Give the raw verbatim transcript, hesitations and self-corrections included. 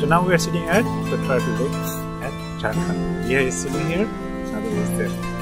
So now we are sitting at the Turtle Lake at Jharkhand. Dia is sitting here, Nadu is there.